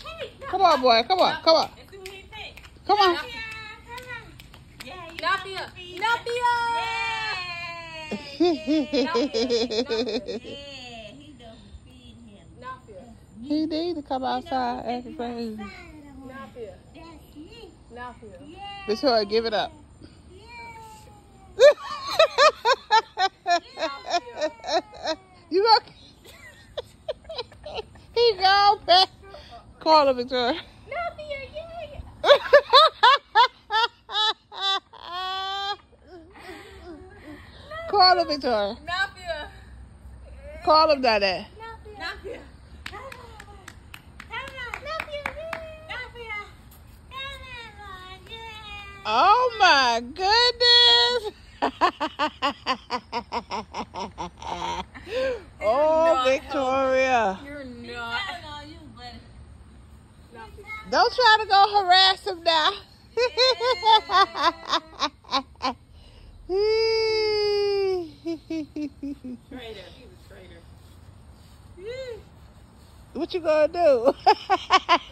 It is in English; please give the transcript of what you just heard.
Come on, boy. Come on. Come on. Come on. Napia. He need to come outside acting crazy. Victoria, give it up. You look. He gone back. Call her, Victoria. Call him, Victoria. Call him, Daddy. Oh my goodness. Oh, Victoria. You're not. Don't try to go harass him now. Traitor. He was a traitor. What you gonna do?